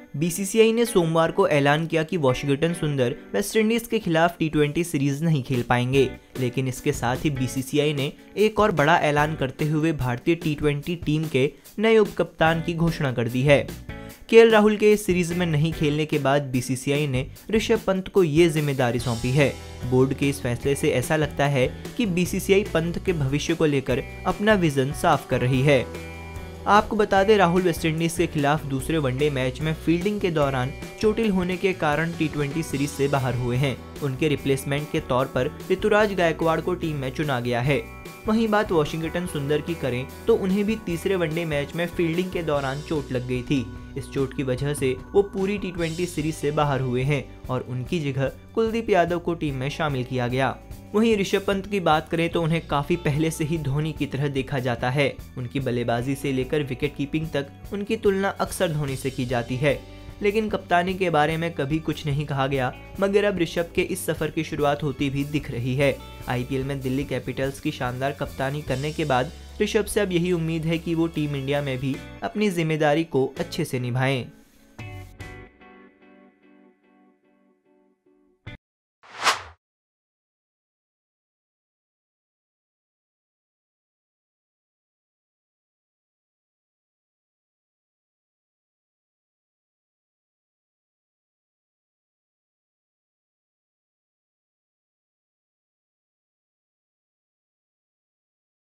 BCCI ने सोमवार को ऐलान किया कि वॉशिंगटन सुंदर वेस्टइंडीज के खिलाफ टी20 सीरीज नहीं खेल पाएंगे, लेकिन इसके साथ ही बीसीसीआई ने एक और बड़ा ऐलान करते हुए भारतीय टी20 टीम के नए उप कप्तान की घोषणा कर दी है। केएल राहुल के इस सीरीज में नहीं खेलने के बाद बीसीसीआई ने ऋषभ पंत को ये जिम्मेदारी सौंपी है। बोर्ड के इस फैसले से ऐसा लगता है कि बीसीसीआई पंत के भविष्य को लेकर अपना विजन साफ कर रही है। आपको बता दें, राहुल वेस्टइंडीज के खिलाफ दूसरे वनडे मैच में फील्डिंग के दौरान चोटिल होने के कारण टी20 सीरीज से बाहर हुए हैं। उनके रिप्लेसमेंट के तौर पर ऋतुराज गायकवाड़ को टीम में चुना गया है। वहीं बात वॉशिंगटन सुंदर की करें तो उन्हें भी तीसरे वनडे मैच में फील्डिंग के दौरान चोट लग गई थी। इस चोट की वजह से वो पूरी टी20 सीरीज से बाहर हुए हैं और उनकी जगह कुलदीप यादव को टीम में शामिल किया गया। वहीं ऋषभ पंत की बात करें तो उन्हें काफी पहले से ही धोनी की तरह देखा जाता है। उनकी बल्लेबाजी से लेकर विकेट कीपिंग तक उनकी तुलना अक्सर धोनी से की जाती है, लेकिन कप्तानी के बारे में कभी कुछ नहीं कहा गया। मगर अब ऋषभ के इस सफर की शुरुआत होती भी दिख रही है। आईपीएल में दिल्ली कैपिटल्स की शानदार कप्तानी करने के बाद ऋषभ से अब यही उम्मीद है कि वो टीम इंडिया में भी अपनी जिम्मेदारी को अच्छे से निभाएं।